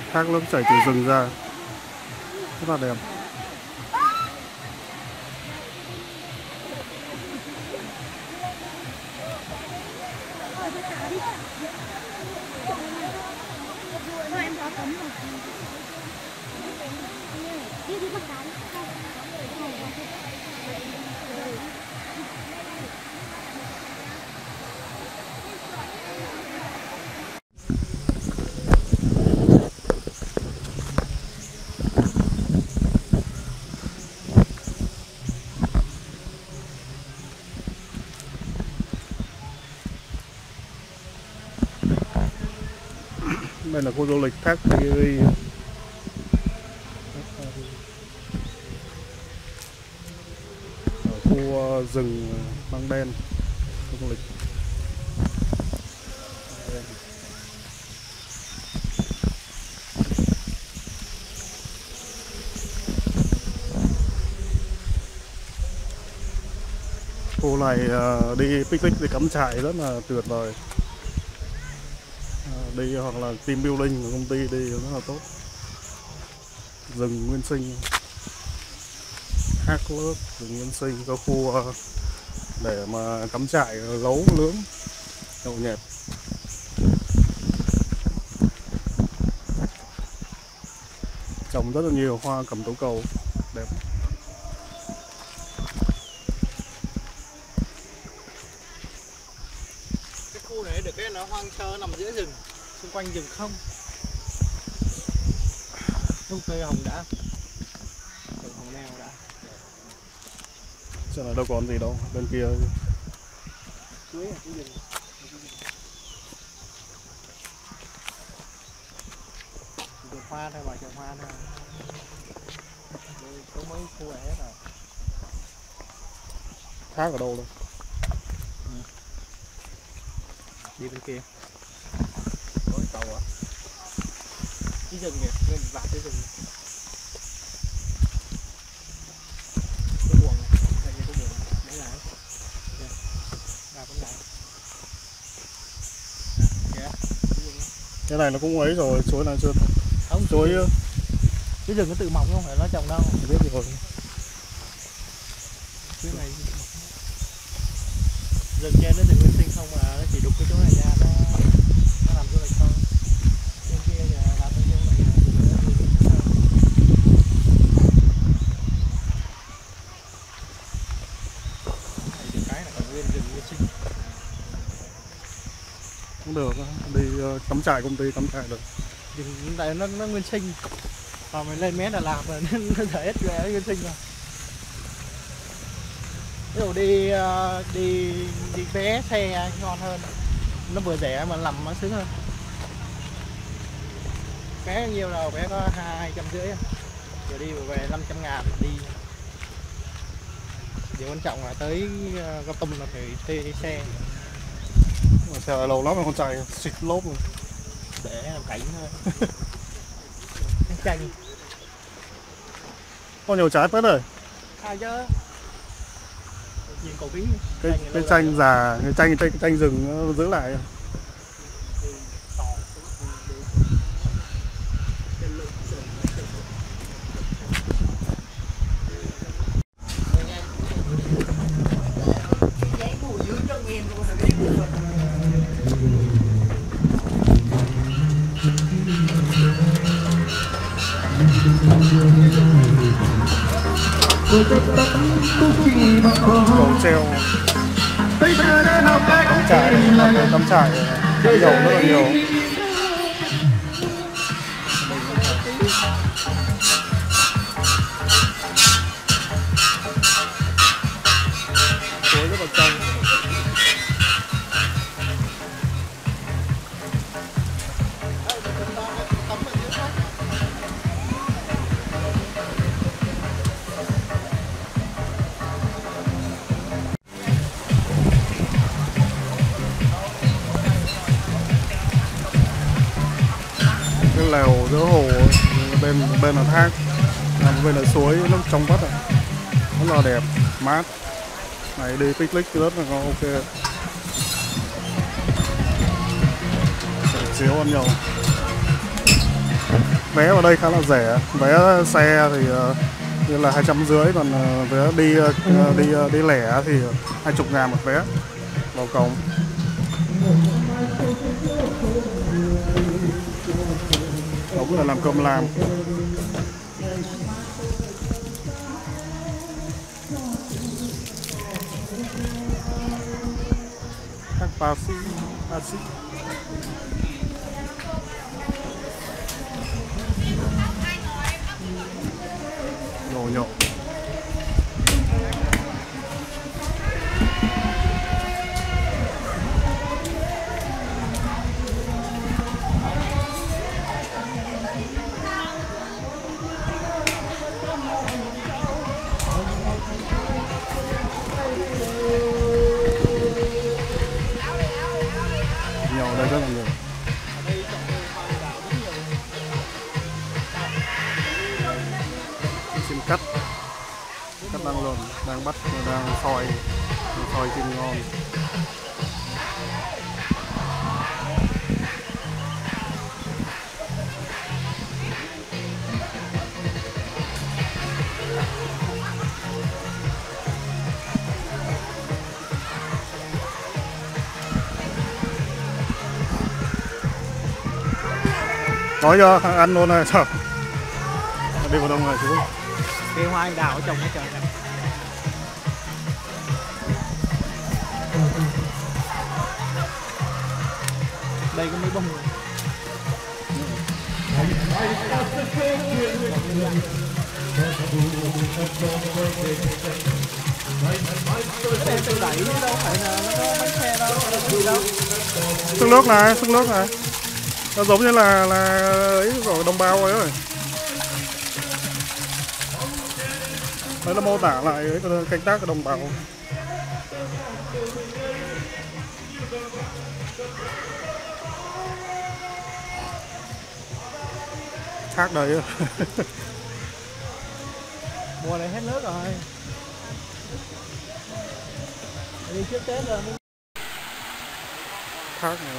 thác nước chảy từ rừng ra, rất là đẹp. Đây là khu du lịch thác Piri. Ở khu rừng Măng Đen, khu du lịch. Khu này đi picnic, đi cắm trại rất là tuyệt vời. Đi hoặc là team building của công ty đi rất là tốt. Rừng nguyên sinh, thác nước, rừng nguyên sinh, có khu để mà cắm trại, gấu nướng, nhậu nhẹt. Trồng rất là nhiều hoa cẩm tú cầu đẹp. Cái khu này được cái nó hoang sơ, nằm giữa rừng, xung quanh rừng không. Không cây hồng đã, rừng hồng neo đã. Chứ là đâu còn gì đâu, bên kia Suối à, cái rừng. Trồng hoa thôi mà, trồng hoa thôi. Đây có mấy khu này hết rồi. thác ở đâu đâu. Đi bên kia. Có cầu à? Cái rừng kìa, nên vạt cái rừng. Cái buồng này, đây cái buồng. Đấy là đây. Ra bên này. Kìa. Cái này nó cũng ấy rồi, chuối này chưa. Không, chuối cái rừng nó tự mọc không phải nó trồng đâu. biết rồi. Cái này rừng trên nó rừng nguyên sinh không mà nó chỉ đục cái chỗ này ra nó làm du lịch thôi. Trên kia là làm cái chỗ này cái là còn nguyên rừng nguyên sinh. Cũng được, đi cắm trại công ty cắm trại được. Rừng tại nó nguyên sinh. Còn mình lên mé Đà Lạt rồi nó thể hết về nguyên sinh rồi. Ví dụ đi vé xe ngon hơn, nó vừa rẻ mà làm nó sướng hơn. Vé nhiêu đâu, vé có 250, rồi đi về 500.000 đi. Điều quan trọng là tới Con Tum là phải thuê xe. Mà xe lâu lắm mà con chạy xịt lốp rồi. Để làm cảnh thôi. Cái chanh. Có nhiều trái phết rồi. Chứ. Nhìn cổ kính. Cái chanh già, cái chanh rừng nó giữ lại. Cầu treo, cắm trại dầu rất là nhiều. Suối rất là trong. Cái lều giữa hồ, bên là thác, bên là suối, nước trong vắt, rất là đẹp, mát. Này đi picnic rất là ok. Chiếu ăn nhiều. Vé vào đây khá là rẻ, vé xe thì như là 250, còn vé đi lẻ thì 20.000 một vé vào cổng. Cổng là làm cơm lam. Các Pasi nhổ nhổ. Nhổ đây rất là nhiều. Xin cắt đang luôn, đang bắt, đang soi thịt ngon. Nói cho ăn luôn này sao? Đi vào đông này chú. Cây hoa anh đào ở trồng hết trời này. Đây có mấy bông rồi. Cái này tự đẩy chứ đâu phải là nó có bánh xe đâu, nó đâu đâu. Sức nước này. Nó giống như là ấy của đồng bào ấy. Đấy là mô tả lại ấy, canh tác của đồng bào. Thác đấy. Mùa này hết nước rồi. Đi trước Tết rồi. Thác này.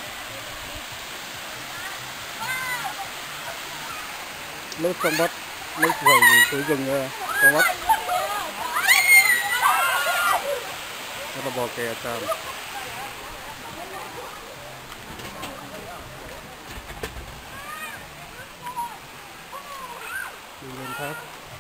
Nước trong vắt, nước rồi từ rừng trong vắt. Nó là bò kè tràm. Đi lên thác.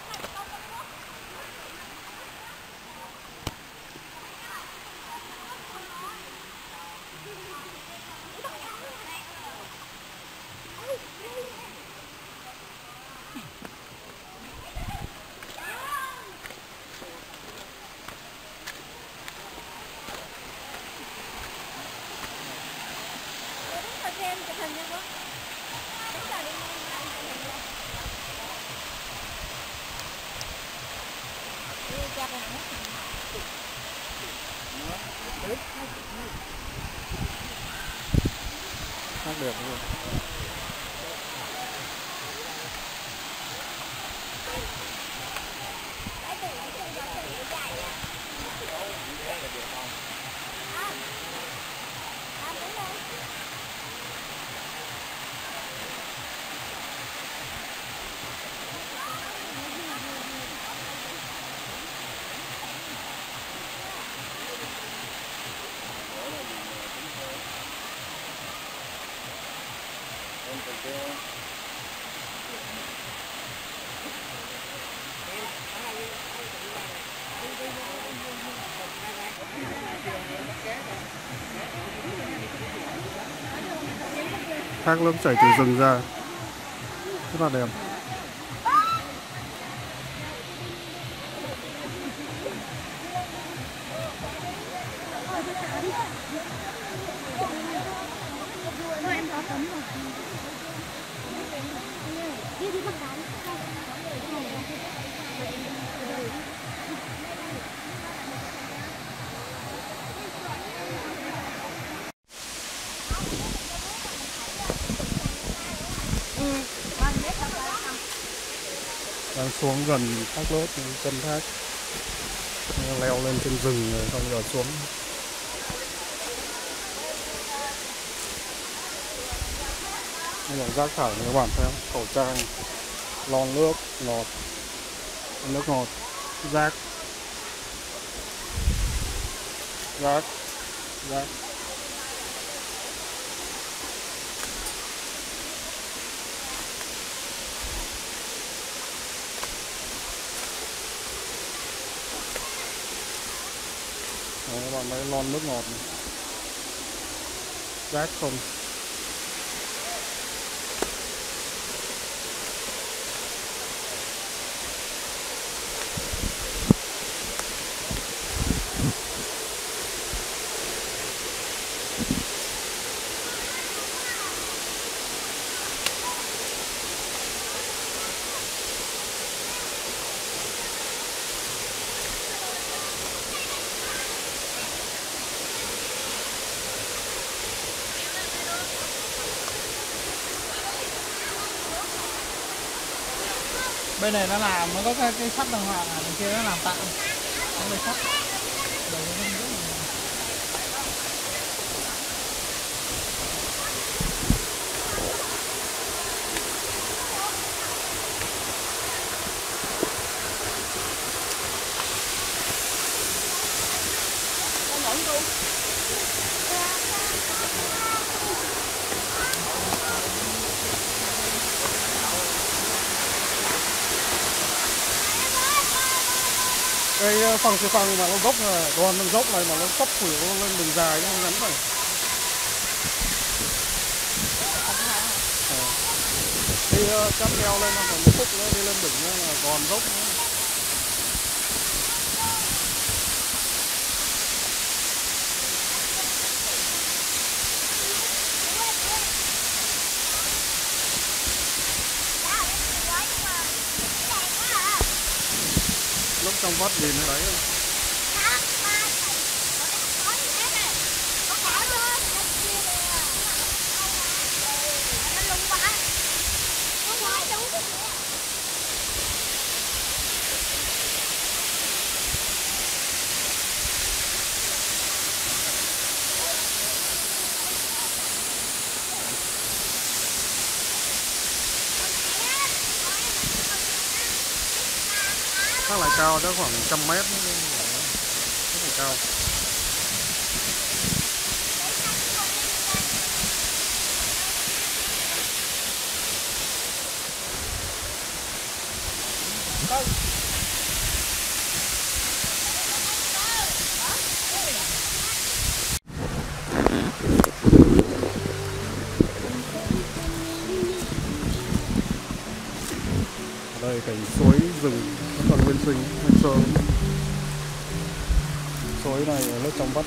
Thác đẹp luôn. Thác nước chảy từ rừng ra, rất là đẹp. Đang xuống gần thác nước, chân thác, leo lên trên rừng rồi xong rồi xuống. Đây là rác thải này các bạn thấy không? Khẩu trang, lon nước ngọt, nước ngọt, rác, rác, rác. Đấy, các bạn thấy lon nước ngọt này. Rác không. Bên này nó làm, nó có cái sắt đàng hoàng, bên kia nó làm tạm nó lấy sắt. Đây nó rất là cái phẳng xi phăng mà nó dốc này, toàn nó dốc này mà nó sắp khủi lên đường dài nó ngắn này. Đi cáp leo lên nó còn một phút nữa đi lên đỉnh nữa là còn dốc nữa. Lúc trong vắt nhìn thấy đấy. Nó lại cao tới khoảng 100 mét, rất là cao. Ở đây cảnh suối rừng vẫn còn nguyên sinh, nguyên sơ. Suối này ở lớp trong vắt.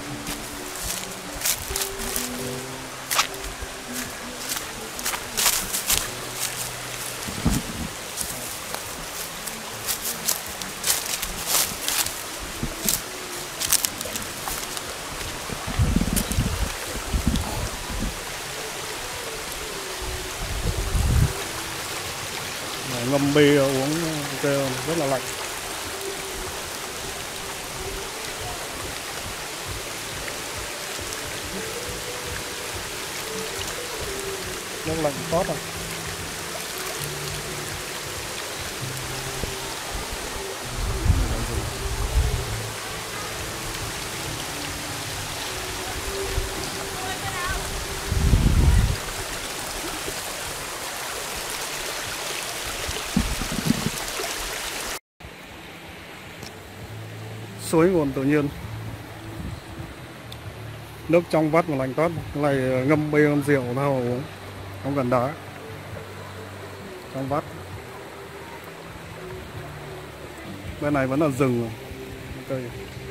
Ngâm bia uống ok, rất là lạnh. Rất lạnh tốt rồi. Suối nguồn tự nhiên, nước trong vắt mà lạnh toát. Cái này ngâm bia ngâm rượu thao uống, không cần đá. Trong vắt. Bên này vẫn là rừng, cây.